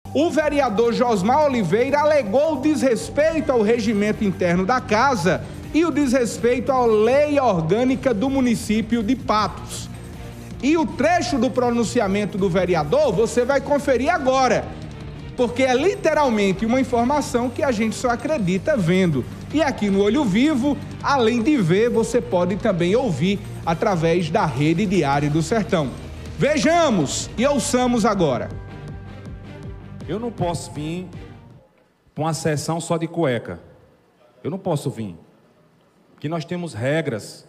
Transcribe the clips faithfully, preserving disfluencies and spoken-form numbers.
O vereador Josmar Oliveira alegou o desrespeito ao regimento interno da Casa e o desrespeito à lei orgânica do município de Patos. E o trecho do pronunciamento do vereador você vai conferir agora, porque é literalmente uma informação que a gente só acredita vendo. E aqui no Olho Vivo, além de ver, você pode também ouvir através da Rede Diário do Sertão. Vejamos e ouçamos agora. Eu não posso vir para uma sessão só de cueca. Eu não posso vir. Porque nós temos regras.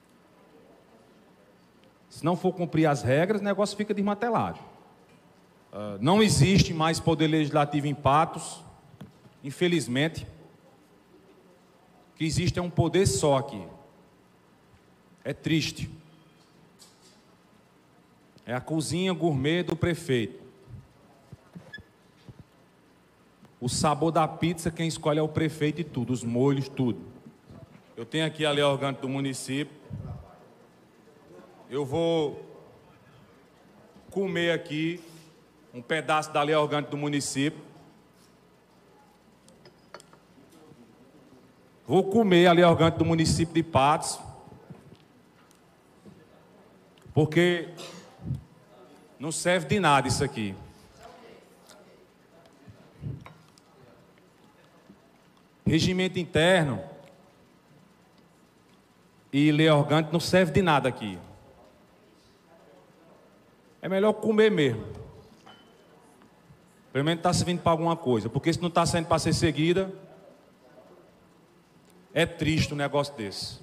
Se não for cumprir as regras, o negócio fica desmantelado. Uh, não existe mais poder legislativo em Patos, infelizmente. O que existe é um poder só aqui. É triste. É a cozinha gourmet do prefeito. O sabor da pizza, quem escolhe é o prefeito e tudo, os molhos, tudo. Eu tenho aqui a lei orgânica do município. Eu vou comer aqui um pedaço da lei orgânica do município. Vou comer a lei orgânica do município de Patos. Porque não serve de nada isso aqui. Regimento interno e lei orgânica não serve de nada aqui. É melhor comer mesmo. Pelo menos está servindo para alguma coisa. Porque se não está saindo para ser seguida, é triste um negócio desse.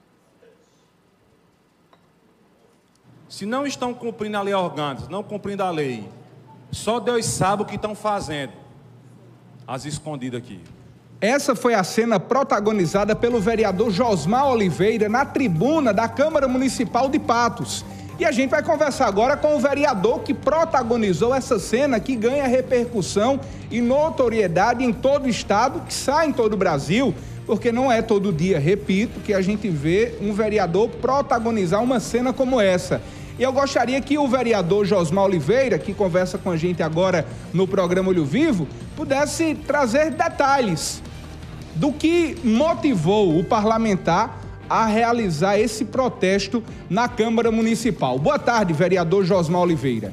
Se não estão cumprindo a lei orgânica, não cumprindo a lei, só Deus sabe o que estão fazendo. As escondidas aqui. Essa foi a cena protagonizada pelo vereador Josmar Oliveira na tribuna da Câmara Municipal de Patos. E a gente vai conversar agora com o vereador que protagonizou essa cena, que ganha repercussão e notoriedade em todo o estado, que sai em todo o Brasil, porque não é todo dia, repito, que a gente vê um vereador protagonizar uma cena como essa. E eu gostaria que o vereador Josmar Oliveira, que conversa com a gente agora no programa Olho Vivo, pudesse trazer detalhes do que motivou o parlamentar a realizar esse protesto na Câmara Municipal. Boa tarde, vereador Josmar Oliveira.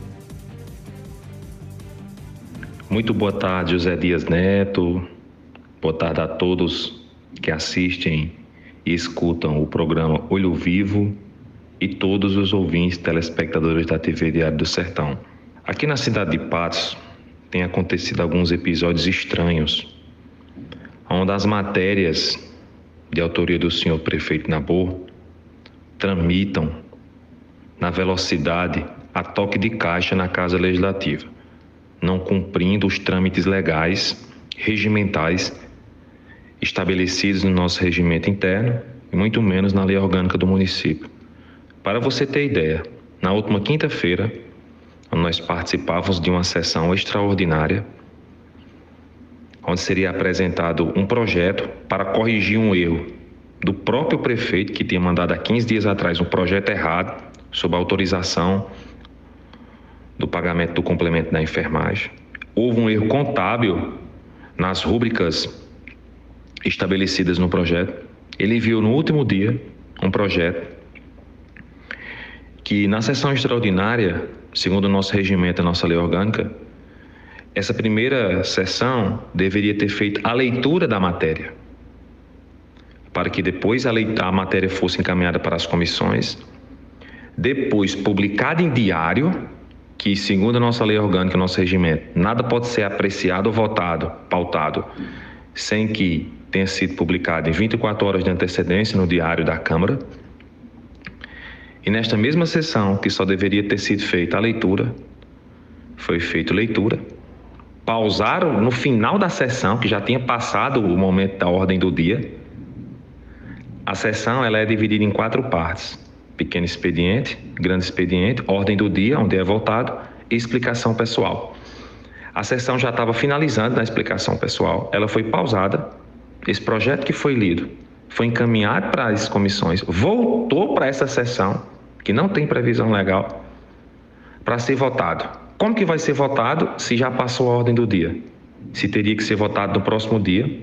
Muito boa tarde, José Dias Neto. Boa tarde a todos que assistem e escutam o programa Olho Vivo e todos os ouvintes telespectadores da T V Diário do Sertão. Aqui na cidade de Patos tem acontecido alguns episódios estranhos, onde as matérias de autoria do senhor prefeito Nabor tramitam na velocidade a toque de caixa na Casa Legislativa, não cumprindo os trâmites legais, regimentais estabelecidos no nosso regimento interno e muito menos na lei orgânica do município. Para você ter ideia, na última quinta-feira, nós participávamos de uma sessão extraordinária, onde seria apresentado um projeto para corrigir um erro do próprio prefeito, que tinha mandado há quinze dias atrás um projeto errado sobre a autorização do pagamento do complemento da enfermagem. Houve um erro contábil nas rúbricas estabelecidas no projeto. Ele enviou no último dia um projeto que, na sessão extraordinária, segundo o nosso regimento, a nossa lei orgânica, essa primeira sessão deveria ter feito a leitura da matéria, para que depois a, a matéria fosse encaminhada para as comissões, depois publicada em diário, que, segundo a nossa lei orgânica, nosso regimento, nada pode ser apreciado ou votado, pautado, sem que tenha sido publicado em vinte e quatro horas de antecedência no diário da Câmara. E nesta mesma sessão, que só deveria ter sido feita a leitura, foi feita leitura. Pausaram no final da sessão, que já tinha passado o momento da ordem do dia. A sessão ela é dividida em quatro partes: pequeno expediente, grande expediente, ordem do dia, onde é votado, e explicação pessoal. A sessão já estava finalizando na explicação pessoal, ela foi pausada. Esse projeto que foi lido foi encaminhado para as comissões, voltou para essa sessão, que não tem previsão legal, para ser votado. como que vai ser votado se já passou a ordem do dia? Se teria que ser votado no próximo dia,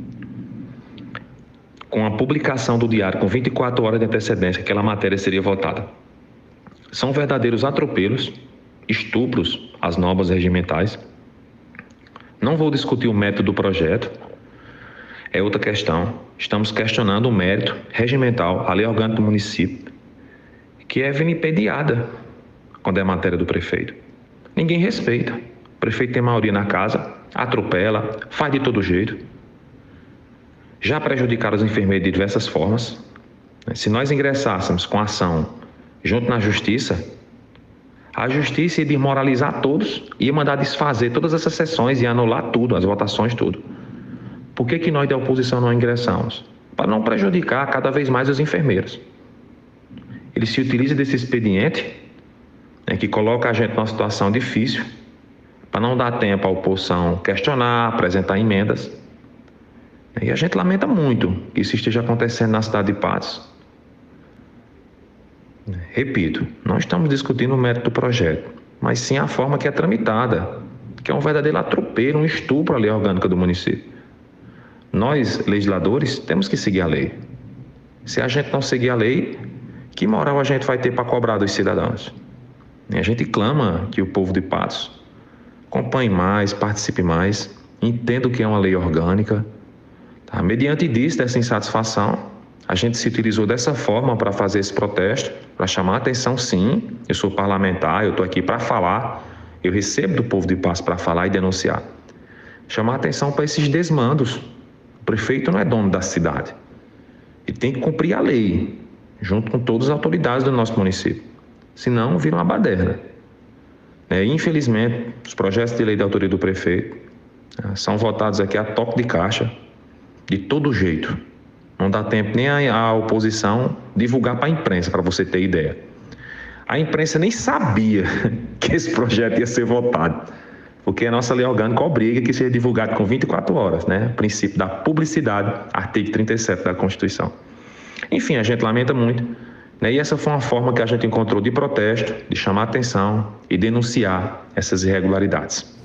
com a publicação do diário, com vinte e quatro horas de antecedência, aquela matéria seria votada. São verdadeiros atropelos, estupros às normas regimentais. Não vou discutir o mérito do projeto, é outra questão. Estamos questionando o mérito regimental, a lei orgânica do município, que é vilipendiada quando é matéria do prefeito. Ninguém respeita. O prefeito tem maioria na casa, atropela, faz de todo jeito. Já prejudicaram os enfermeiros de diversas formas. Se nós ingressássemos com ação junto na justiça, a justiça ia desmoralizar todos, ia mandar desfazer todas essas sessões e anular tudo, as votações, tudo. Por que que nós da oposição não ingressamos? Para não prejudicar cada vez mais os enfermeiros. Eles se utilizam desse expediente, né, que coloca a gente numa situação difícil, para não dar tempo à oposição questionar, apresentar emendas. E a gente lamenta muito que isso esteja acontecendo na cidade de Patos. Repito, não estamos discutindo o mérito do projeto, mas sim a forma que é tramitada, que é um verdadeiro atropelo, um estupro à lei orgânica do município. Nós, legisladores, temos que seguir a lei. Se a gente não seguir a lei, que moral a gente vai ter para cobrar dos cidadãos? E a gente clama que o povo de Patos acompanhe mais, participe mais, entenda o que é uma lei orgânica. Tá? Mediante disso, dessa insatisfação, a gente se utilizou dessa forma para fazer esse protesto, para chamar a atenção, sim. Eu sou parlamentar, eu estou aqui para falar, eu recebo do povo de Patos para falar e denunciar. Chamar a atenção para esses desmandos. O prefeito não é dono da cidade. Ele tem que cumprir a lei, junto com todas as autoridades do nosso município. Senão, vira uma baderna. É, infelizmente, os projetos de lei de autoria do prefeito é, são votados aqui a toque de caixa, de todo jeito. Não dá tempo nem a, a oposição divulgar para a imprensa, para você ter ideia. A imprensa nem sabia que esse projeto ia ser votado, porque a nossa lei orgânica obriga que seja divulgado com vinte e quatro horas, né? O princípio da publicidade, artigo trinta e sete da Constituição. Enfim, a gente lamenta muito, né? E essa foi uma forma que a gente encontrou de protesto, de chamar a atenção e denunciar essas irregularidades.